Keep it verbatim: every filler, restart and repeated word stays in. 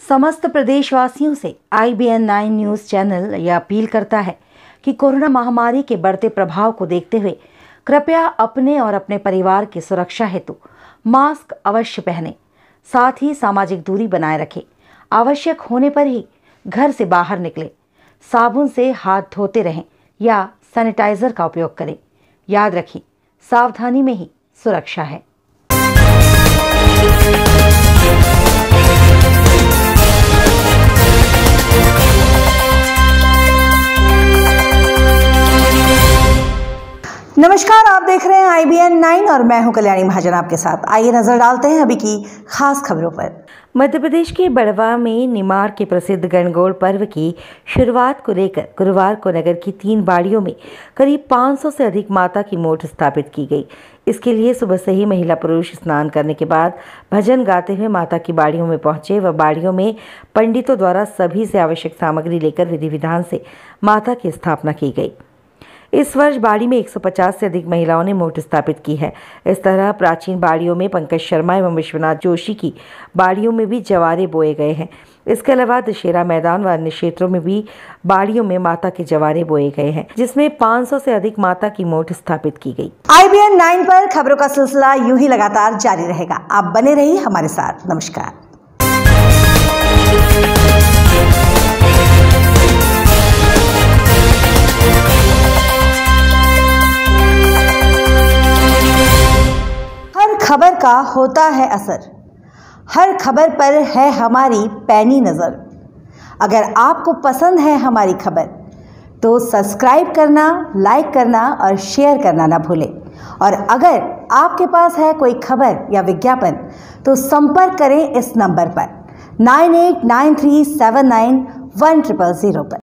समस्त प्रदेशवासियों से I B N nine news channel यह अपील करता है कि कोरोना महामारी के बढ़ते प्रभाव को देखते हुए कृपया अपने और अपने परिवार की सुरक्षा हेतु मास्क अवश्य पहनें, साथ ही सामाजिक दूरी बनाए रखें। आवश्यक होने पर ही घर से बाहर निकलें। साबुन से हाथ धोते रहें या सैनिटाइजर का उपयोग करें। याद रखें, सावधानी में ही सुरक्षा है। नमस्कार, आप देख रहे हैं आई बी एन नाइन और मैं हूं कल्याणी महाजन आपके साथ। आइए नजर डालते हैं अभी की खास खबरों पर। मध्य प्रदेश के बड़वा में निमाड़ के प्रसिद्ध गणगौर पर्व की शुरुआत को लेकर गुरुवार को नगर की तीन बाड़ियों में करीब पाँच सौ से अधिक माता की मूर्ति स्थापित की गई। इसके लिए सुबह से ही महिला पुरुष स्नान करने के बाद भजन गाते हुए माता की बाड़ियों में पहुंचे व बाड़ियों में पंडितों द्वारा सभी से आवश्यक सामग्री लेकर विधि विधान से माता की स्थापना की गई। इस वर्ष बाड़ी में एक सौ पचास से अधिक महिलाओं ने मूर्ति स्थापित की है। इस तरह प्राचीन बाड़ियों में पंकज शर्मा एवं विश्वनाथ जोशी की बाड़ियों में भी जवारे बोए गए हैं। इसके अलावा दशहरा मैदान व अन्य क्षेत्रों में भी बाड़ियों में माता के जवारे बोए गए हैं, जिसमें पाँच सौ से अधिक माता की मूर्ति स्थापित की गई। आई बी एन नाइन पर खबरों का सिलसिला यूं ही लगातार जारी रहेगा। आप बने रहिए हमारे साथ। नमस्कार। खबर का होता है असर, हर खबर पर है हमारी पैनी नज़र। अगर आपको पसंद है हमारी खबर तो सब्सक्राइब करना, लाइक करना और शेयर करना ना भूलें। और अगर आपके पास है कोई खबर या विज्ञापन तो संपर्क करें इस नंबर पर nine eight nine three seven nine one triple zero पर।